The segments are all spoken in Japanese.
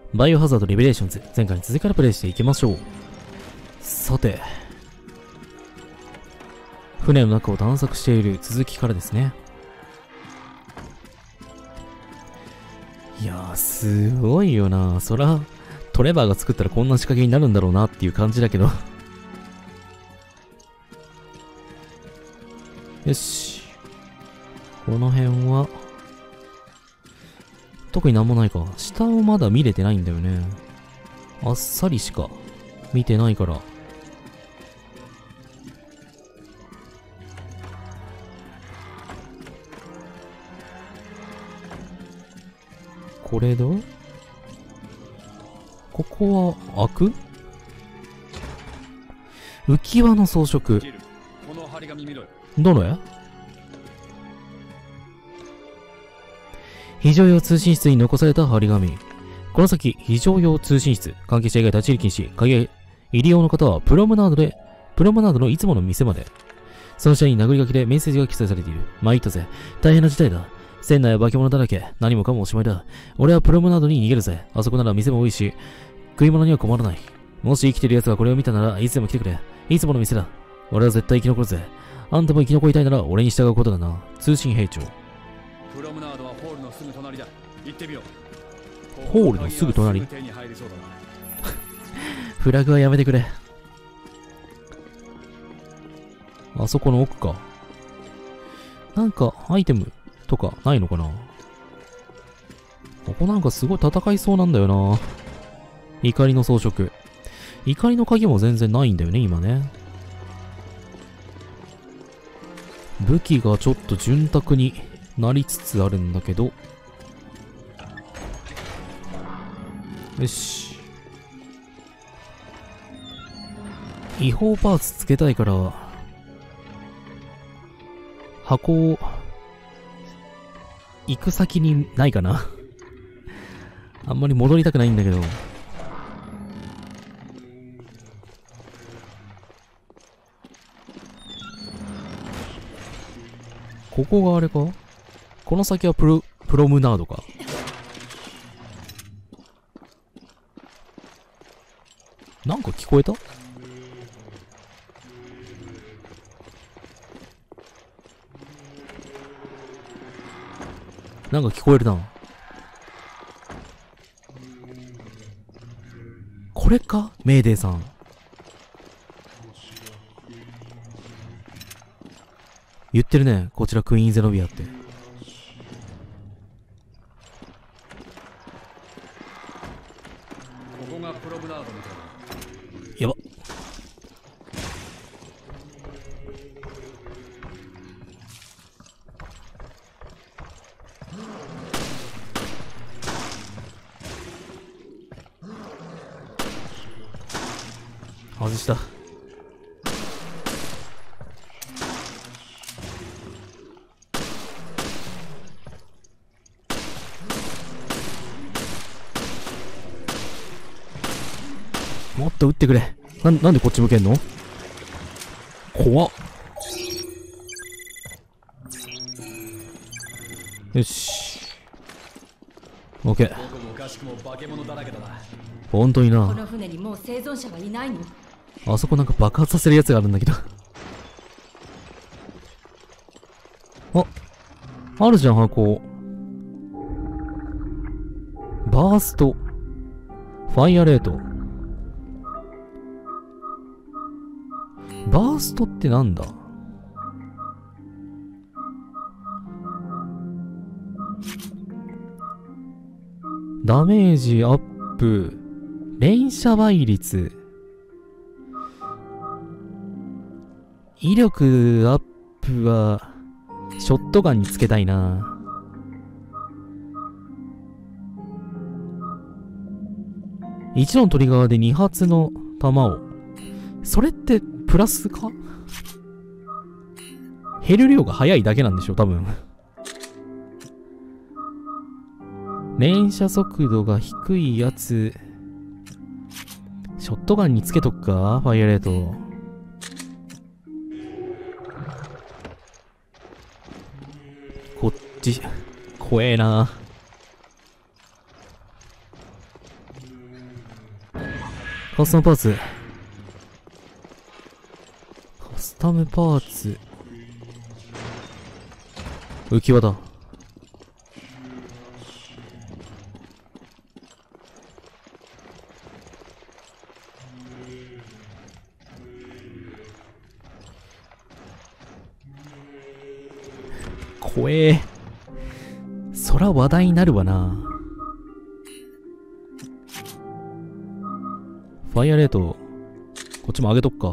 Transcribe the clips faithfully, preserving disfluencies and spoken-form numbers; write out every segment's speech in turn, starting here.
バイオハザードリベレーションズ、前回に続きからプレイしていきましょう。さて、船の中を探索している続きからですね。いやー、すごいよな。そら、トレバーが作ったらこんな仕掛けになるんだろうなっていう感じだけど。よし。この辺は、特になんもないか。下をまだ見れてないんだよね。あっさりしか見てないから。これだ？ここは開く？浮き輪の装飾。どれ？非常用通信室に残された張り紙。この先、非常用通信室。関係者以外立ち入り禁止。鍵入り用の方は、プロムナードで、プロムナードのいつもの店まで。その下に殴り書きでメッセージが記載されている。参ったぜ。大変な事態だ。船内は化け物だらけ。何もかもおしまいだ。俺はプロムナードに逃げるぜ。あそこなら店も多いし、食い物には困らない。もし生きてる奴がこれを見たなら、いつでも来てくれ。いつもの店だ。俺は絶対生き残るぜ。あんたも生き残りたいなら、俺に従うことだな。通信兵長。 プロムナードはホールのすぐ隣だ。行ってみよう。 ホールのすぐ隣。フラグはやめてくれ。あそこの奥か。なんかアイテムとかないのかな。ここなんかすごい戦いそうなんだよな。怒りの装飾。怒りの鍵も全然ないんだよね、今ね。武器がちょっと潤沢になりつつあるんだけど。よし。違法パーツつけたいから、箱を、行く先にないかな。あんまり戻りたくないんだけど。ここがあれか？この先はプロ、プロムナードか。なんか聞こえた？なんか聞こえるな。これか？メイデーさん。言ってるね。こちらクイーンゼノビアって。 ここがプロムナードみたいな。 やば。外した。もっと撃ってくれ。な、なんでこっち向けんの？怖っ。よし。オッケー。ほんとにな。 この船にもう生存者はいないの？ あそこなんか爆発させるやつがあるんだけど。あ、あるじゃん、箱。バースト。ファイアレート。バーストってなんだ？ダメージアップ。連射倍率。威力アップは、ショットガンにつけたいな。いちのトリガーでに発の弾を。それって、プラスか？減る量が早いだけなんでしょ、多分。連射速度が低いやつ、ショットガンにつけとくか？ファイアレート。こっち、怖えな。 カスタムパーツ。カスタムパーツ。浮き輪だ。怖え。そら話題になるわな。ファイアレート、こっちも上げとくか。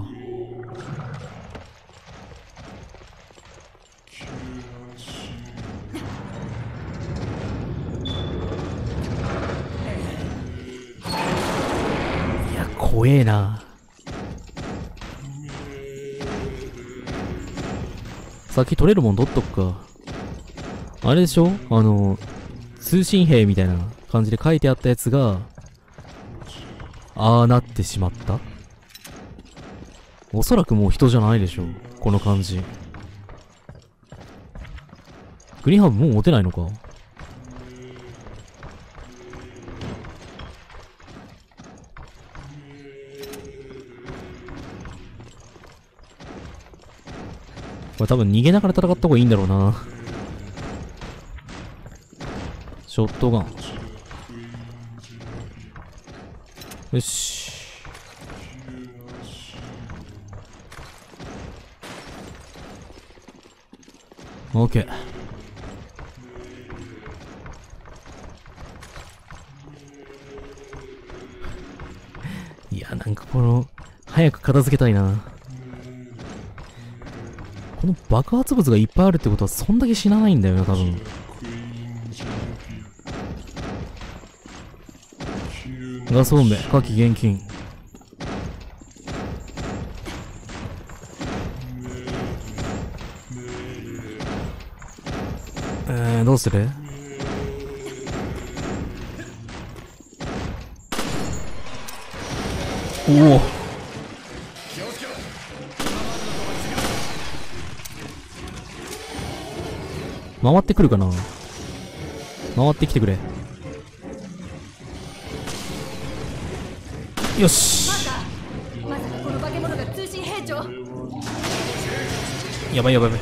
いや、怖えな。先取れるもん取っとくか。あれでしょ、あの、通信兵みたいな感じで書いてあったやつが、ああなってしまった。おそらくもう人じゃないでしょ、この感じ。グリーンハーブもう持てないのか。これ多分逃げながら戦った方がいいんだろうな。ショットガン。よし。オッケー。いや、なんかこの、早く片付けたいな。この爆発物がいっぱいあるってことは、そんだけ死なないんだよな、多分。ガスボンベ、火器厳禁。えー、どうする？おお。回ってくるかな？回ってきてくれ。よし。 まさかこの化け物が通信兵長。 やばいやばいやばい。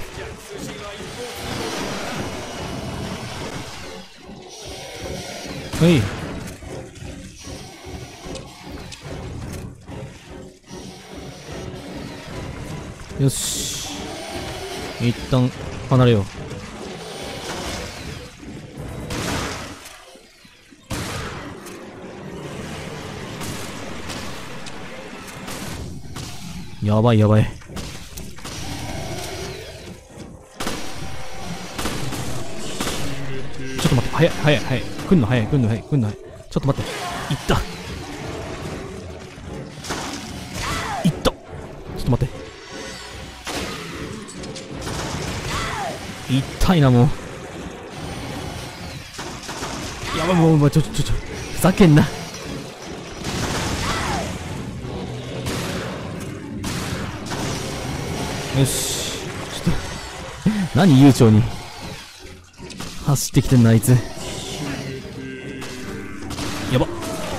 はい。よし。一旦離れよう。やばいやばい。ちょっと待って、早い早い早い。来んの早い来んの早い来んの早い。ちょっと待って。いった。いった。ちょっと待って。痛いな、もう。やばい、もう、もう、ちょ、ちょ、ちょ、ふざけんな。よし。ちょっと、何悠長に走ってきてんな、あいつ。やば。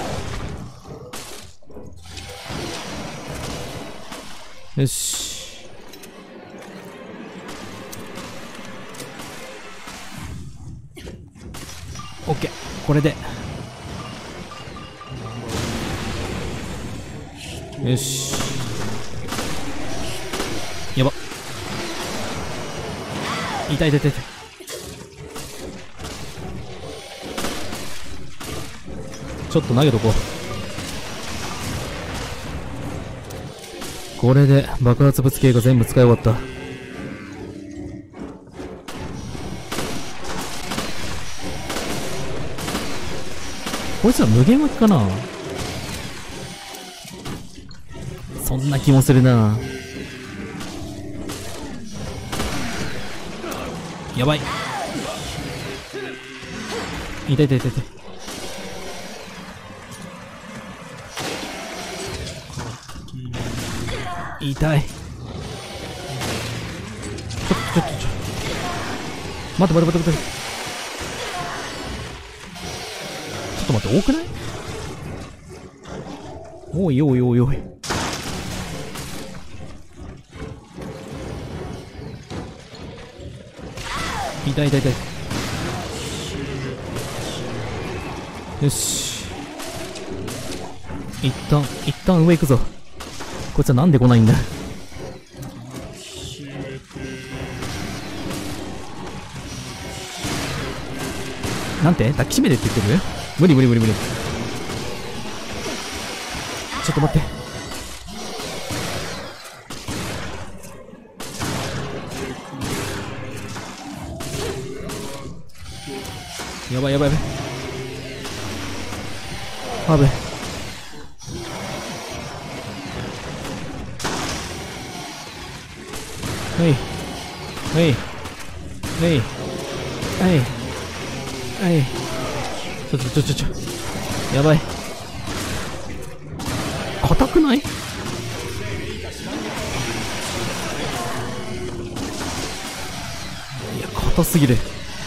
よし。オッケー。これで。よし。やば。痛い痛い痛い痛い。ちょっと投げとこう。これで爆発物系が全部使い終わった。こいつら無限巻きかな。そんな気もするな。やばい。痛い痛い痛い痛い。痛い。ちょっとちょっとちょっと待って待って待って待って。ちょっと待って、多くない？ おいおいおいおい。痛い痛い痛い。よし。一旦、一旦上行くぞ。こいつはなんで来ないんだ。なんて抱きしめてって言ってる？無理無理無理無理。ちょっと待って。やばいやばいやばい。あべ。はいはいはいはいはい。ちょちょちょちょちょ。やばい。硬くない？いや、硬すぎる。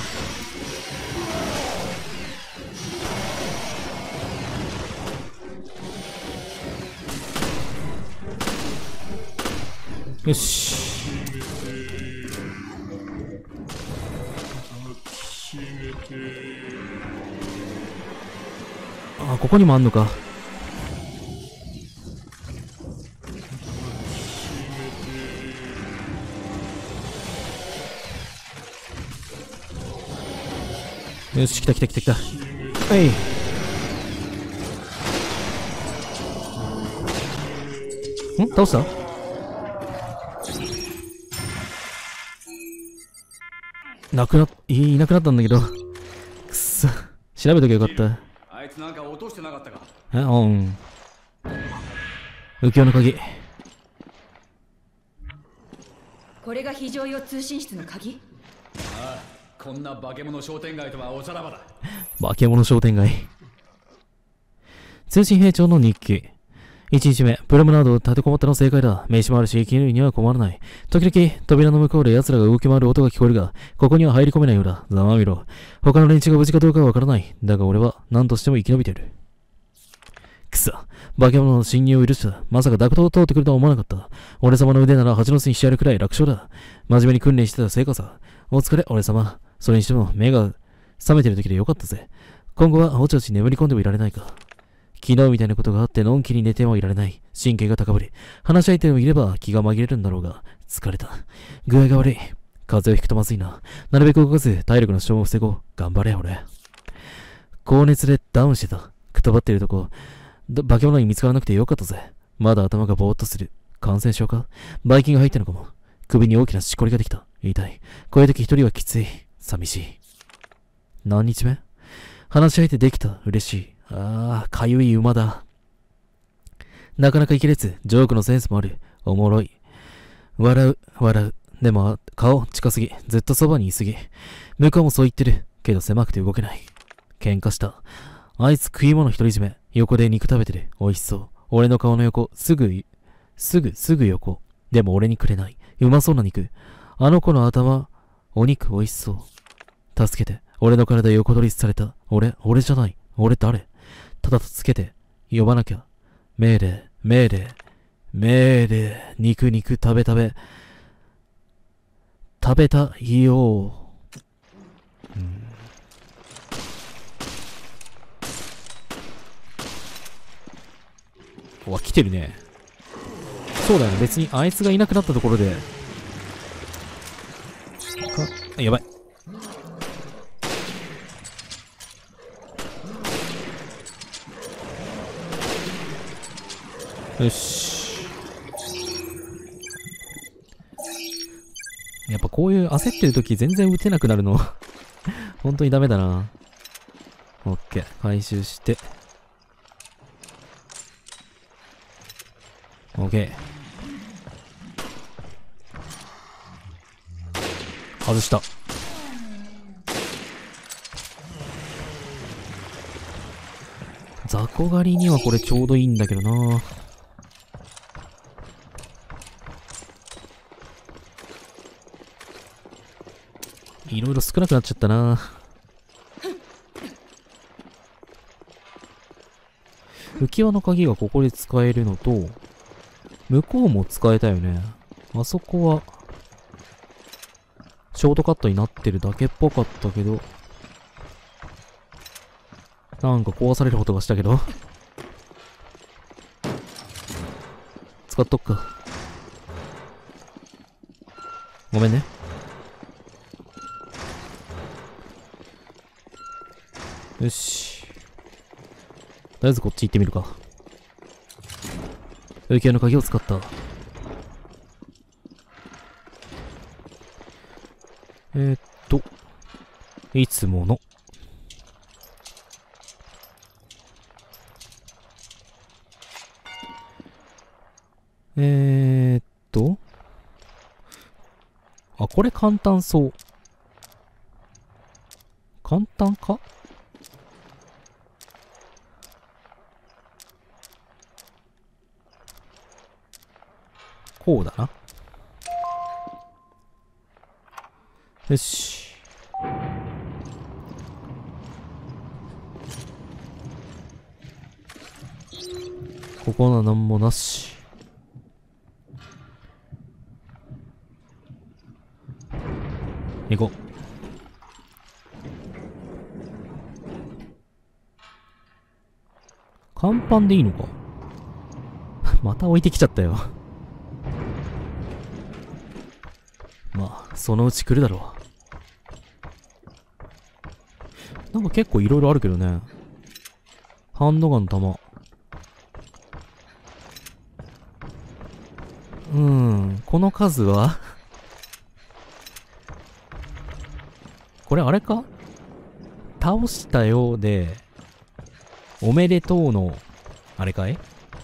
よし。あ、ここにもあんのか。よし、来た来た来た来た。はい。ん？倒した？なくなっ、いなくなったんだけど。くっそ。調べときゃよかった。 あいつなんか落としてなかったか？ え、うん。浮世の鍵。 これが非常用通信室の鍵？ ああ、こんな化け物商店街とはおさらばだ。 化け物商店街。通信兵長の日記。いちにちめ、プロムナードを立てこもったの正解だ。名刺もあるし、絹には困らない。時々、扉の向こうで奴らが動き回る音が聞こえるが、ここには入り込めないようだ。ざまみろ。他の連中が無事かどうかはわからない。だが俺は、何としても生き延びている。くそ。化け物の侵入を許した。まさかダクトを通ってくるとは思わなかった。俺様の腕なら蜂の巣にしてやるくらい楽勝だ。真面目に訓練してた成果さ。お疲れ、俺様。それにしても、目が覚めてる時でよかったぜ。今後はおちおち眠り込んでもいられないか。昨日みたいなことがあってのんきに寝てもいられない。神経が高ぶり、話し相手もいれば気が紛れるんだろうが、疲れた。具合が悪い。風邪をひくとまずいな。なるべく動かず体力の消耗を防ごう。頑張れ、俺。高熱でダウンしてた。くたばっているとこ、化け物に見つからなくてよかったぜ。まだ頭がぼーっとする。感染症か？ばい菌が入ったのかも。首に大きなしこりができた。痛い。こういう時一人はきつい。寂しい。何日目？話し相手できた。嬉しい。ああ、かゆい馬だ。なかなかいけれず、ジョークのセンスもある。おもろい。笑う、笑う。でも、顔近すぎ。ずっとそばにいすぎ。向こうもそう言ってる。けど狭くて動けない。喧嘩した。あいつ食い物独り占め。横で肉食べてる。美味しそう。俺の顔の横、すぐ、すぐ、すぐ横。でも俺にくれない。うまそうな肉。あの子の頭、お肉美味しそう。助けて。俺の体横取りされた。俺、俺じゃない。俺誰？ただ助けて。呼ばなきゃ。命令、命令、命令。肉肉食べ食べ。食べたいよ。うん。うわ、来てるね。そうだよね。別にあいつがいなくなったところで。か、やばい。よし。やっぱこういう焦ってる時全然撃てなくなるの本当にダメだな。オッケー。回収して。オッケー。外した。雑魚狩りにはこれちょうどいいんだけどな。いろいろ少なくなっちゃったな。 浮き輪の鍵がここで使えるのと、向こうも使えたよね。あそこは、ショートカットになってるだけっぽかったけど、なんか壊される音がしたけど。使っとくか。ごめんね。よし。とりあえずこっち行ってみるか。浮き輪の鍵を使った。えー、っと、いつもの。えーっと、あ、これ簡単そう。簡単か？こうだな。よし。ここはなんもなし。行こう。甲板でいいのか。また置いてきちゃったよ。まあ、そのうち来るだろう。なんか結構いろいろあるけどね。ハンドガンの弾。うーん、この数はこれあれか？倒したようで、おめでとうの、あれかい？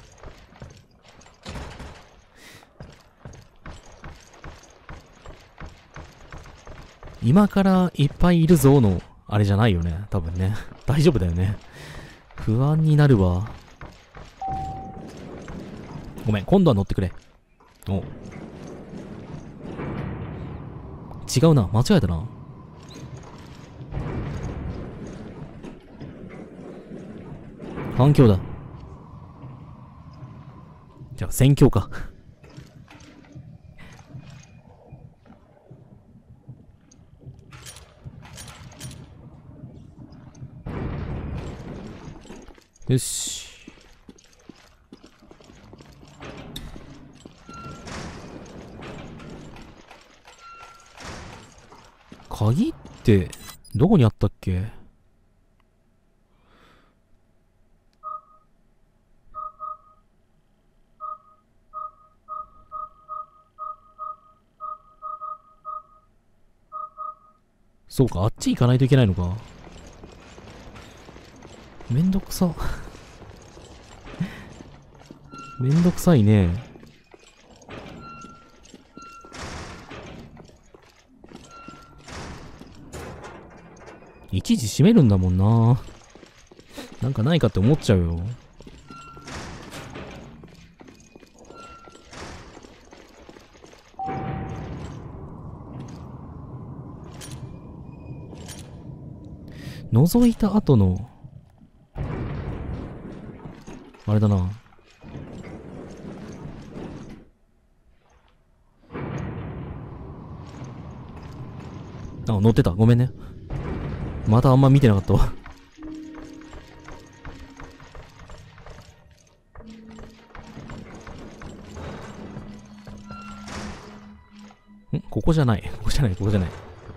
今からいっぱいいるぞの、あれじゃないよね。多分ね。大丈夫だよね。不安になるわ。ごめん、今度は乗ってくれ。お。違うな。間違えたな。反響だ。じゃあ、戦況か。よし。鍵って、どこにあったっけ？そうか、あっち行かないといけないのか。めんどくさ。めんどくさいね。一時閉めるんだもんな。なんかないかって思っちゃうよ。覗いた後の、あれだな。あ、乗ってた。ごめんね。またあんま見てなかったわ。ん？ここじゃない。ここじゃない。ここじゃない。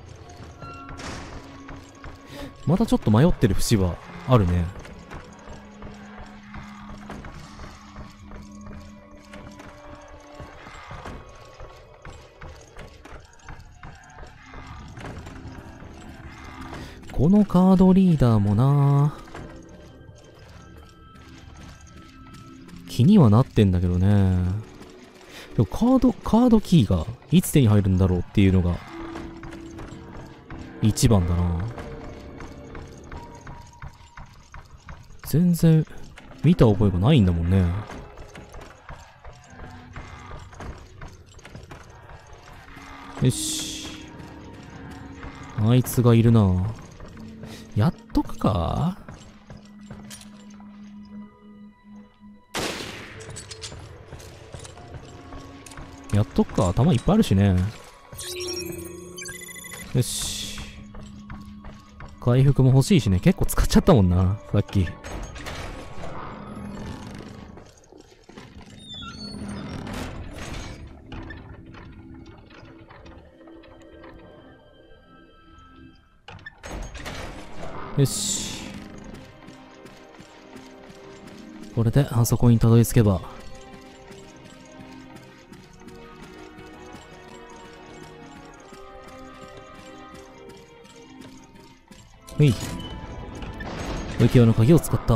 またちょっと迷ってる節はあるね。このカードリーダーもな、気にはなってんだけどね。でもカード、カードキーがいつ手に入るんだろうっていうのが一番だな。全然見た覚えがないんだもんね。よし。あいつがいるな。やっとくか？ やっとくか。弾いっぱいあるしね。よし。回復も欲しいしね。結構使っちゃったもんな、さっき。よし。これであそこにたどり着けば。ほい。浮世の鍵を使った。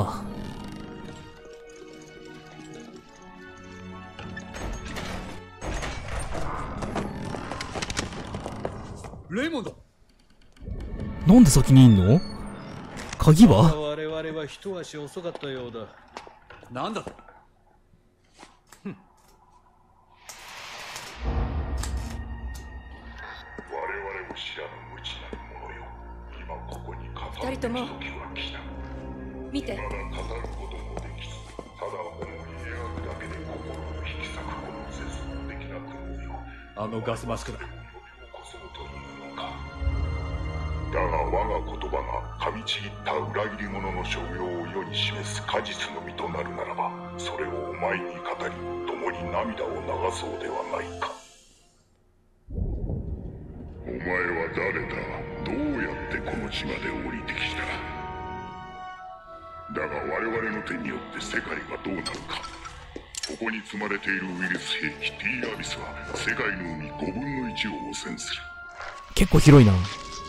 レイモンド。 なんで先にいんの？鍵は？ 我々は一足遅かったようだ。 なんだと？ 我々を知らぬ無知なる者よ。今ここに語る二人とも時は来た。 見て。 まだ語ることもできず、ただ思い描くだけで心を引き裂くこの絶望的な雲よ。 あのガスマスクだ。 呼び起こそうというのか。だが我が言葉が噛みちぎった裏切り者の所業を世に示す果実の実となるならば、それをお前に語り、共に涙を流そうではないか。お前は誰だ？どうやってこの地まで降りてきた？だが我々の手によって世界はどうなるか。ここに積まれているウイルス兵器 T アビスは世界の海ごぶんのいちを汚染する。 結構広いな。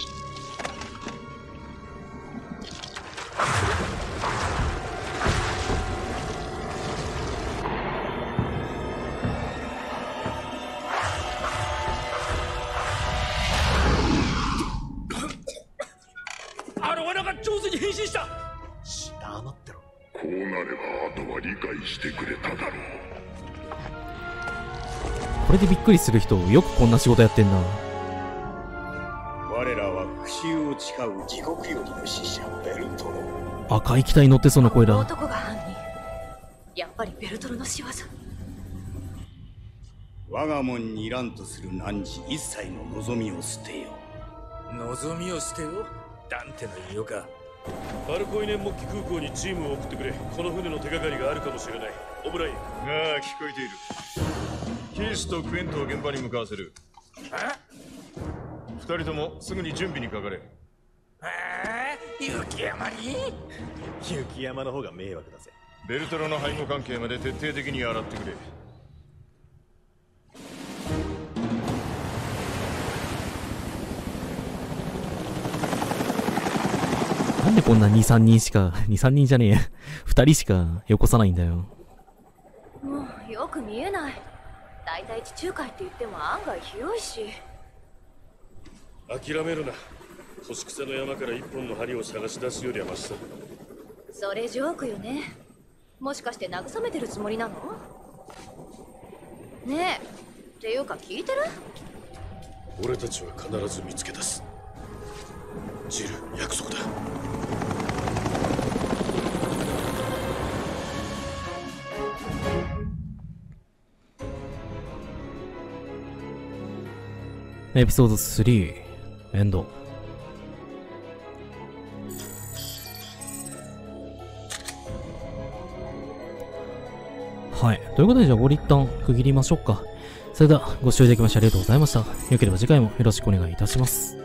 あの罠が上手に変身した。黙ってろ。 こうなればあとは理解してくれただろう。 これでびっくりする人、よくこんな仕事やってんな。 我らは復讐を誓う地獄よりの使者ベルトロ。 赤い機体乗ってそうな声だ。 男が犯人。やっぱりベルトルの仕業。 我が門にいらんとする汝一切の望みを捨てよ。 望みを捨てよ。ダンテの言いようか。パルコイネンモッキ空港にチームを送ってくれ。この船の手がかりがあるかもしれない。オブライン。 ああ、聞こえている。キースとクエントを現場に向かわせる。二人ともすぐに準備にかかれ。 ああ、雪山に？雪山の方が迷惑だぜ。 ベルトロの背後関係まで徹底的に洗ってくれ。 なんでこんなに、さんにんしか、に、さんにんじゃねえ。ふたりしかよこさないんだよ。 もうよく見えない。だいたい地中海って言っても案外広いし。 諦めるな。星草の山から一本の針を探し出すよりはマシさ。 それジョークよね。もしかして慰めてるつもりなの？ねえ、っていうか聞いてる？ 俺たちは必ず見つけ出す。ジル、約束だ。 エピソードスリーエンド。はい。ということで、じゃあ、これ一旦区切りましょうか。それでは、ご視聴いただきましてありがとうございました。よければ次回もよろしくお願いいたします。